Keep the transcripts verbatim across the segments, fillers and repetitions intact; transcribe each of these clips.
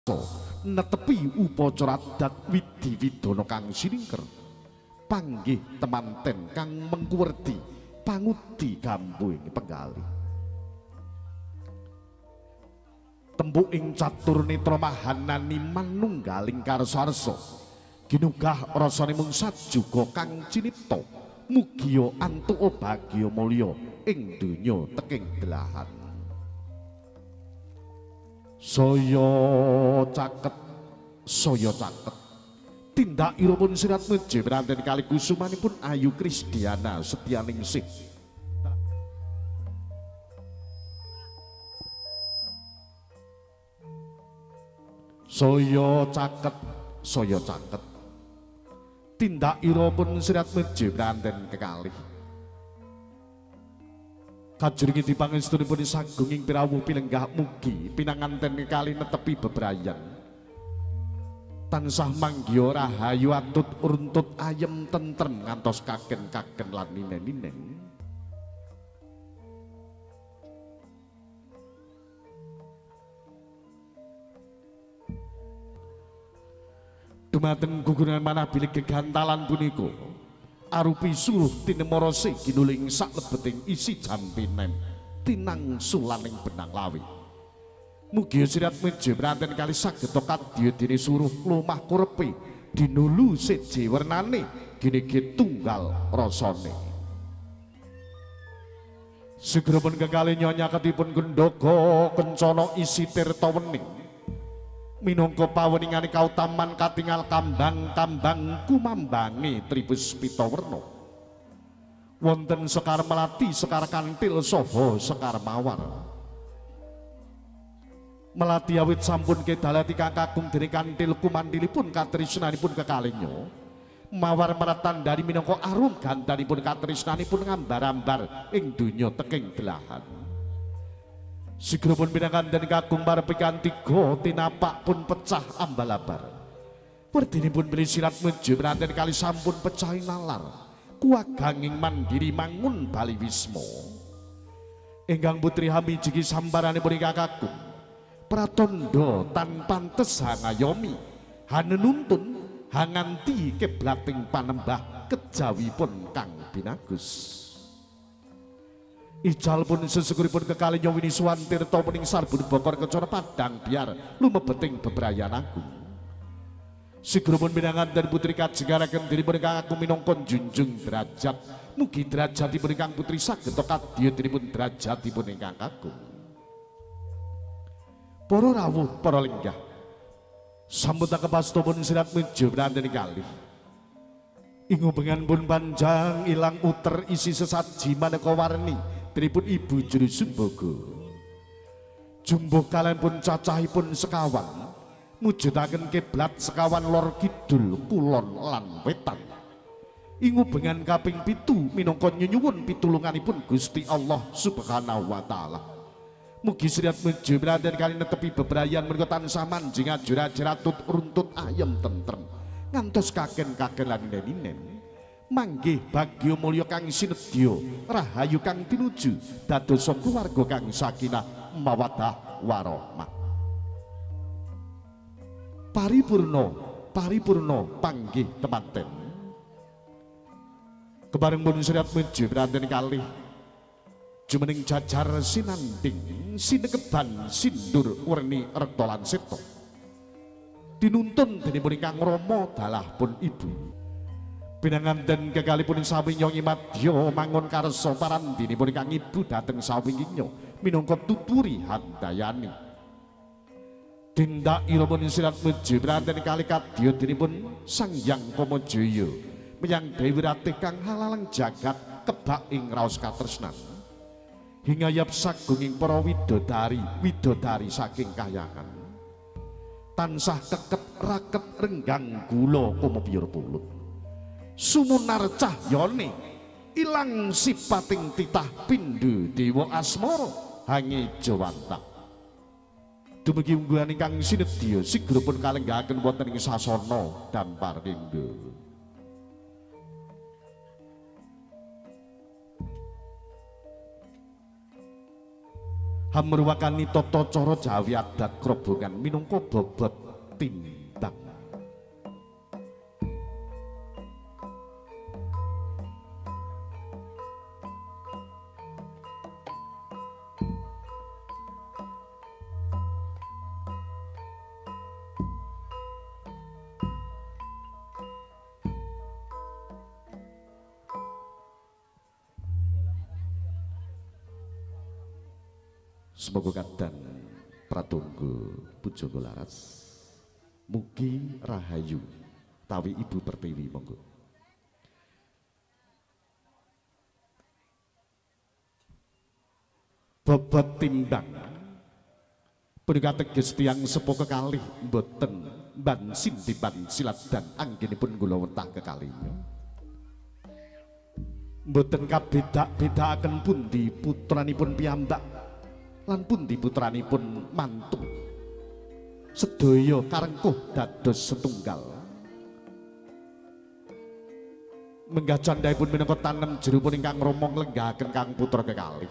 netepi upacara adat widi-widana kang siningker panggih temanten kang mengkuwerdi pangudi gambuing penggalih tembuk ing catur netra mahanani manunggaling karsa ginugah rasane mung sajuga kang cinipta mugiya antuk bagya mulya ing donya teking delahan saya caket saya caket tindakipun sirat meje pranten kali kusumanipun Ayu Krisdiana Setyaningsih saya caket saya caket tindakipun sirat meje pranten kekalih kajuringi dipangestunipun sagunging pirawuh pilenggah mugi pinanganten kali netepi bebrayan tansah manggya rahayu atut runtut ayem tentrem ngantos kagen-kagen lan ninen-ninen dumateng gugunan manah bilik gegantalan punika arupi suruh tinemorose ginuling saklebeting isi jampinem tinang sulaning benang lawi mugia sirat meje pranten kali saged kadya dene suruh lumah kurepe dinulu seje wernane gini-gini tunggal rasane segeripun kekalih nyonya ketipun gendhoga kencana isi tirta wening minangka paweningane kautaman katingal kambang-kambang kumambange tribus pitawerna wonten Sekar Melati Sekar Kantil saha Sekar Mawar Melati awit sampun kedalati kakung dening Kantil kumandilipun katresnanipun kekalihnya Mawar meratandani minangka arum gandanipun katresnanipun ngambar-ambar ing donya teking delahan sigripun pinanganten kakung parepikan tiga tinapak pun pecah ambalabar werdinipun bilih sirat meje pranten kali sampun pecah nalar kuaganging mandiri mangun bali wisma ingkang putri hamijigi sambaranipun ingkang kakung pratandha tan pantes hangayomi hanenuntun hanganti keblating panembah kejawipun kang binagus ijal pun sesukuripun kekalih nyawini suwan tirta pening sarbun bokor kecana padang biar lumebeting bebrayan agung sigripun pinanganten putri kajengaraken diripun ingkang agung minangka junjung derajat mugi derajatipun ingkang putri saged kadya diripun derajatipun ingkang agung para rawuh para lenggah sambutan kepastopun sirat meje pranten kalih ing ubengan pun panjang ilang uter isi sesaji maneka warni tripun ibu juru sumbaga jumbuh kalian pun cacahipun sekawan mujudaken kiblat sekawan lor kidul kulon lan wetan ing ubengan kaping pitu minangka nyuwun pitulunganipun Gusti Allah Subhanahu wa taala mugi sirat meje pranten kali netepi bebrayan menika tansah manjing ajur-ajuratut runtut ayem tentrem ngantos kaken-kaken lan ninen manggih bagya mulya kang sinedya rahayu kang tinuju dados keluarga kang sakinah mawaddah warahmah paripurna paripurna panggih temanten kebareng pun sirat meje pranten kalih jumeneng jajar sinanding sinekeban sindur werni rekta lan seta dinuntun dening ingkang Rama dalah pun ibu pinanganten kekalipun sawinyo madya mangun karsa parandinipun ingkang ibu dhateng sawinyo minangka tuturi handayani tindakipun sirat meje pranten kalih kadya dinipun Sang Hyang Kamajaya menyang Dewi Ratih kang halalang jagat kebak ing raos katresnan hingayap sagunging para widodari widodari saking kahyangan tansah keket raket renggang gula kumepyur pulut sumunar cahyane ilang sipating titah pindho dewa asmara hangi jawanta dumugi ungguhan ingkang sinedya sigripun kalenggahaken wonten ing sasana dampar rindha hamruwakani tata cara Jawi adat krobongan minangka bobot timbang. Semoga kadang pratunggu pujaga laras mugi rahayu tawi Ibu Pertiwi monggo. Bobot timbang punika teges tiyang sepuh kekalih mboten ban sindiban silat dan anggenipun kula wentah kekalinya. Mboten kabeda-bedakaken pundi putranipun piyambak lan pundi putranipun mantu. Sedaya karengkuh dados setunggal. Menggah candhaipun minangka tanem jerupun ingkang romong lenggahaken kang putra kekalih.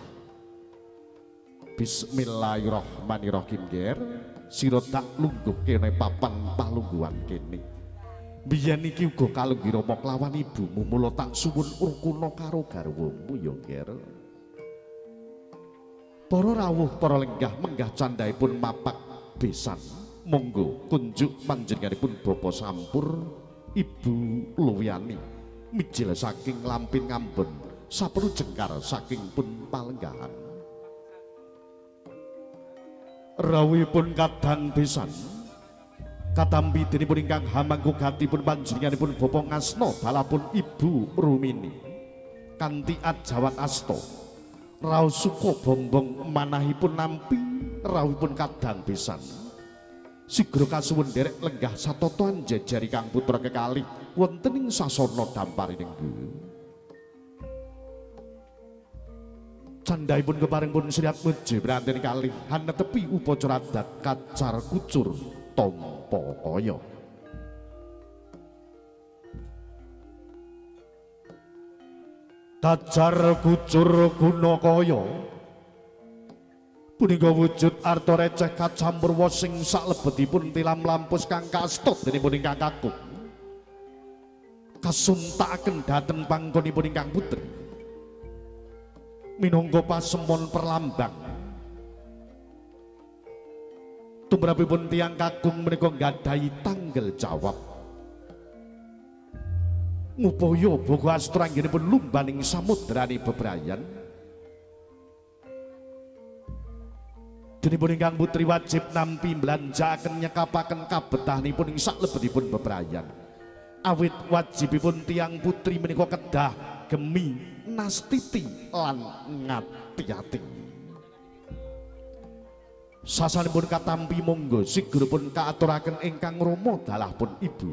Bismillahirrahmanirrahim ger sira tak lungguh kene papan palungguhan kene. Biyen iki uga kalunggi Rama klawan ibumu mula tak suwun urkuna karo garwamu ya ger. Para rawuh para lenggah menggah candhaipun mapak besan monggo kunjuk panjenenganipun Bapa Sampur Ibu Luwiyani mijil saking Lampin Ngambon saperlu jengkar saking pun palenggahan. Rawuhipun kadang besan katampi denipun ingkang hamangku gatipun panjenenganipun Bapa Ngasna balapun Ibu Rumini kanthi ajawat asta raos suka bombong manahipun nampi rawuhipun kadang besan sigra kasuwun derek lenggah satotoan jejari kang putra kekalih wonten ing sasana damparining candhaipun keparing pun Sri Atmaja Pranteni kalih hanetepi upacara adat kacar kucur tampa kaya. Kacar kucur guna kaya punika wujud arta receh kacampur sing saklebetipun tilam lampus kang kastut denipun ingkang kakung kasuntakaken dhateng panggonipun ingkang putri minangka pasemon perlambang tumrapipun tiyang kakung menika nggadahi tanggel jawab ngupaya boga astra anggenipun lumbaning samudrani bebrayan denipun ingkang putri wajib nampi mblanjakaken nyekapaken kabetahanipun ing saklebetipun bebrayan awit wajibipun tiyang putri menika kedah gemi nastiti lan ngati-ati sasanipun katampi monggo sigripun kaaturaken ingkang rama dalah pun ibu.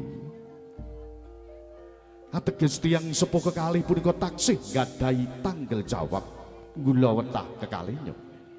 Ateges tiyang sepuh kekalih punika taksih gadahi tanggel jawab gula wentah kekalinya.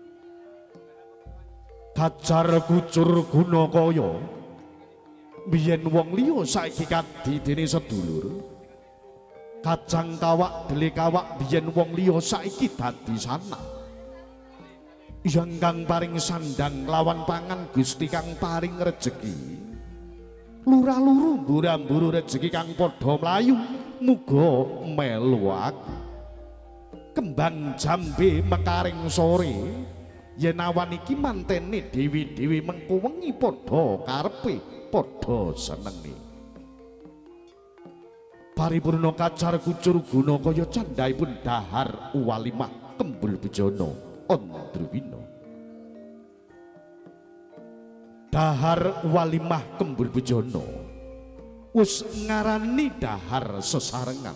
Kacar kucur guna kaya biyen wong liya saiki kadi dene sedulur. Kacang kawak dele kawak biyen wong liya saiki dadi sanak. Yang kang paring sandang lawan pangan Gusti kang paring rejeki. Lurah luru mbura-mburu rejeki kang padha mlayu muga melu aku kembang jambe mekaring sore yen awan iki mantene dewi-dewi mengko wengi padha karepe padha senenge paripurna kacar kucur guna kaya candhaipun dahar Uwalimah Kembul Bejana Andruwina. Dahar Walimah Kembul Bejana wis ngarani dahar sesarengan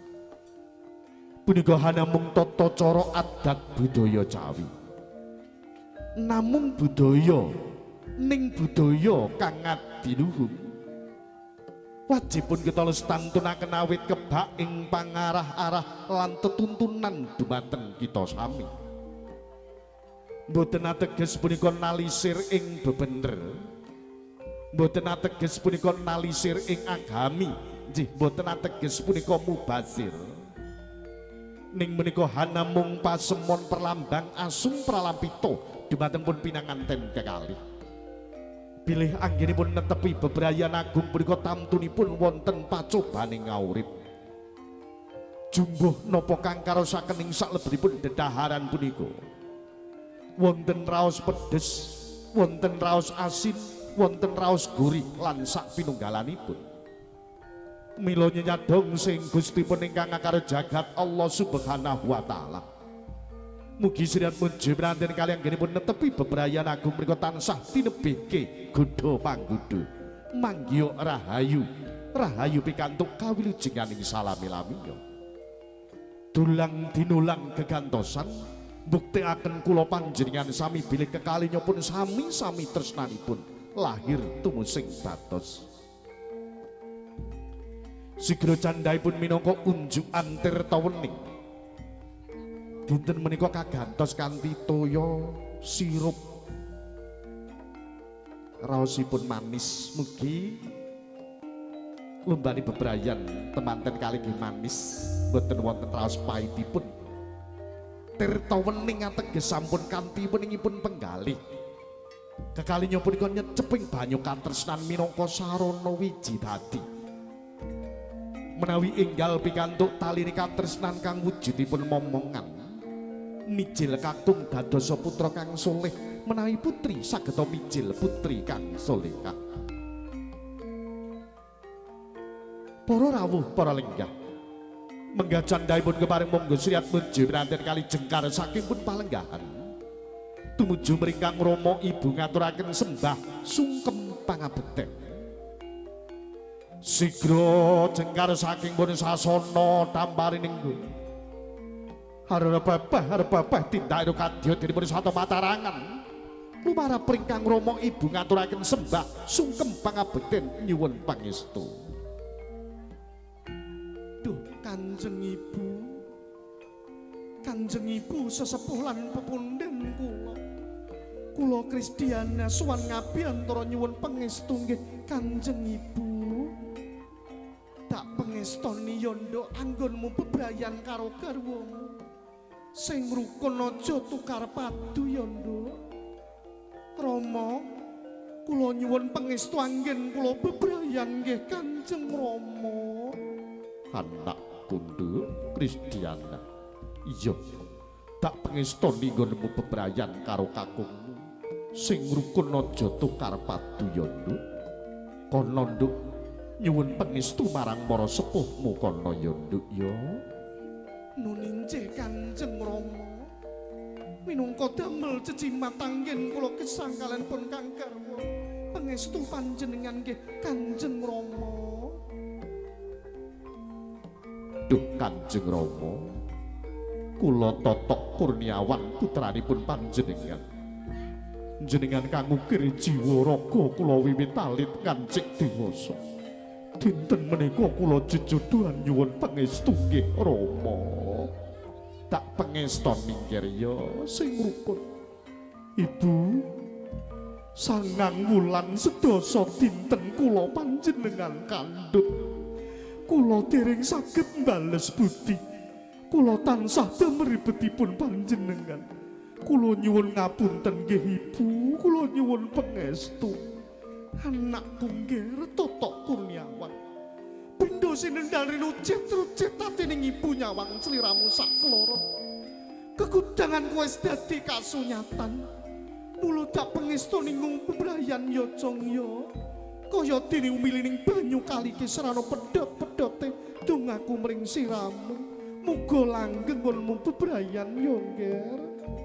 punika namung tata cara adat budaya Jawi namung budaya ning budaya kang adiluhung wajibun kita lestantunaken awit kebak ing pangarah-arah lan tetuntunan dumateng kita sami. Mboten ateges punika nalisir ing bebener. Mboten ateges punika nalisir ing agami. Nggih, mboten ateges punika mubazir. ning menika hanamung pasemon perlambang asung pralampito dumateng pun pinanganten kekalih. Bilih anggenipun netepi bebrayan agung punika tamtunipun wonten pacobaning ngaurip. Jumbuh napa kang karosaken ing salebetipun dedaharan punika. Wonten raos pedes, wonten raos asin, wonten raos gurih lan sak pinunggalanipun. Mila nyadong sing Gustipun ingkang akara jagat Allah Subhanahu wa taala. Mugi siriat muji pranten kaliyan anggenipun netepi bebrayan agung menika tansah tinebihke godha panggodha. Manggiya rahayu, rahayu pikantuk kawilujenganing salami-lamiya. Dulang dinulang gegantosan buktekaken kula panjenengan sami bilih kekalinya pun sami-sami tresnanipun lahir tumusing dados. Sigra candhaipun minangka unjukan tirta wening. Dinten menika kagantos kanthi toya sirup. Raosipun manis, mugi lumbani bebrayan temanten kalih nggih manis, boten wonten raos pahitipun. Tirta wening ateges sampun kanthi weningipun penggalih. Kekalinya punika nyeceping banyu katresnan minangka sarana wiji dadi. Menawi enggal pikantuk tali katresnan kang wujudipun momongan. Mijil kakung dadosa putra kang soleh, menawi putri sageta mijil putri kang solehah. Para rawuh, para lenggah, menggah candhaipun keparing monggo sriat muji pranten kali jengkar saking pun palenggahan. Tumuju mringkang Rama Ibu ngaturaken sembah sungkem pangabekten. Sigra jengkar saking pun sasana tamparining nggo. Harana babah, harep babah tindak kadya dipun sata matarangan. Lumarap pringkang Rama Ibu ngaturaken sembah sungkem pangabekten nyuwun pangestu. Duh Kanjeng Ibu, Kanjeng Ibu sesepuh lan pepunden kula. Kula Kristiana suwan ngabiyantara nyuwun pangestu nggih Kanjeng Ibu. Tak pengestoni yondo anggonmu bebrayan karo garwamu. Sing rukun aja tukar padu yondo. Rama, kula nyuwun pangestu anggen kula bebrayan nggih Kanjeng Rama. Anak pundu Kristiana, iya tak pengestoni nggonmu bebrayan karo kakungmu sing rukun aja tukar padu yondo. Kono nduk nyuwun pangestu marang para sepuhmu kono yondo ya. Nuninjih Kanjeng Rama, minangka damel cecimat anggen kula gesang kalian pun kang garwa pangestu panjenengan nggih Kanjeng Rama. Duh Kanjeng Rama, kula Totok Kurniawan putranipun panjenengan. Jenengan kang ukir jiwa raga kula wiwit alit ngancik dewasa. Dinten menika kula jejodohan nyuwun pangestu nggih Rama. Tak pengeston ningkir ya sing rukun. Ibu, sangang wulan sedasa dinten kula panjenengan kandhut. Kula dereng saged mbales budi. Kula tansah damribetipun panjenengan. Kula nyuwun ngapunten nggih Ibu, kula nyuwun pangestu. Anakku nggih Totok Kurniawan. Pindho sinendhari lucet-lucet atining ibu nyawang sliramu sak kloro. Kegudanganku wis dadi kasunyatan. Mula dak pangestu ning bebrayan ya Jong ya. Kaya dene umilining banyu kali ki serana pedhot-pedhote dongaku mring siramu. Muga langgeng ngonmu bebrayan ya nggih.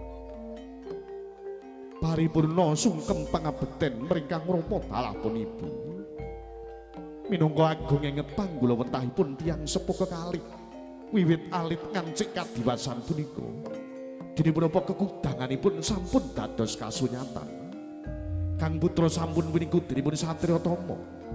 Paripurna sungkem pangabekten mringkang Rama dalapun Ibu. Minangka agung inget panggula wentahipun tiyang sepuh kekalih wiwit alit ngancik kadiwasan punika. Dene menapa kekudanganipun sampun dados kasunyatan. Kang putra sampun winiku dinipun satriya tama.